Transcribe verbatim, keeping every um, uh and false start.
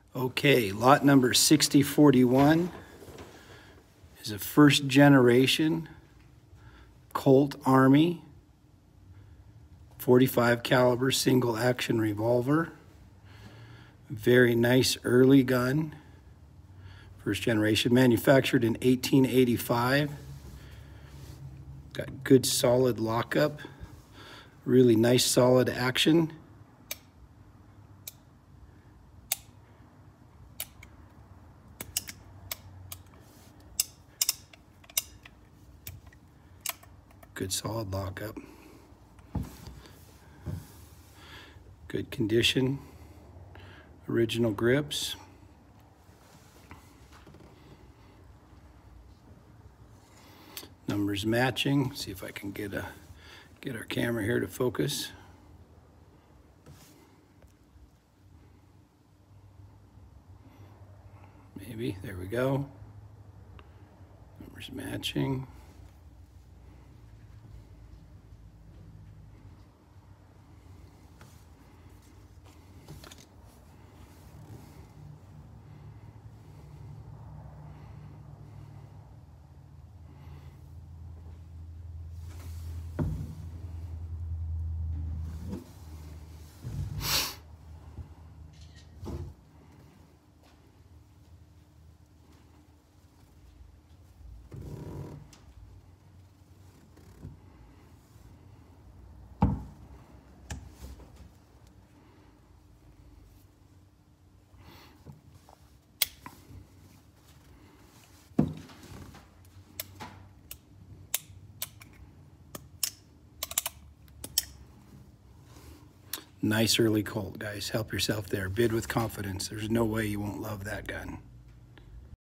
Okay, lot number sixty forty-one is a first generation Colt Army forty-five caliber single action revolver. Very nice early gun. First generation, manufactured in eighteen eighty-five. Got good solid lockup. Really nice solid action. Good solid lockup. Good condition. Original grips. Numbers matching. See if I can get a get our camera here to focus. Maybe. There we go. Numbers matching. Nice early Colt, guys. Help yourself there. Bid with confidence. There's no way you won't love that gun.